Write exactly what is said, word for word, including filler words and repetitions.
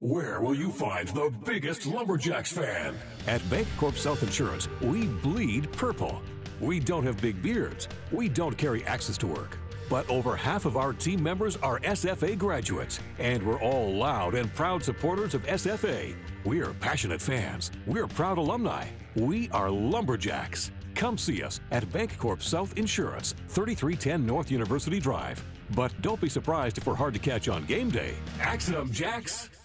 Where will you find the biggest Lumberjacks fan? At Bancorp South Insurance, we bleed purple. We don't have big beards. We don't carry axes to work. But over half of our team members are S F A graduates, and we're all loud and proud supporters of S F A. We're passionate fans. We're proud alumni. We are Lumberjacks. Come see us at Bancorp South Insurance, thirty-three ten North University Drive. But don't be surprised if we're hard to catch on game day. Axe 'em, Jacks!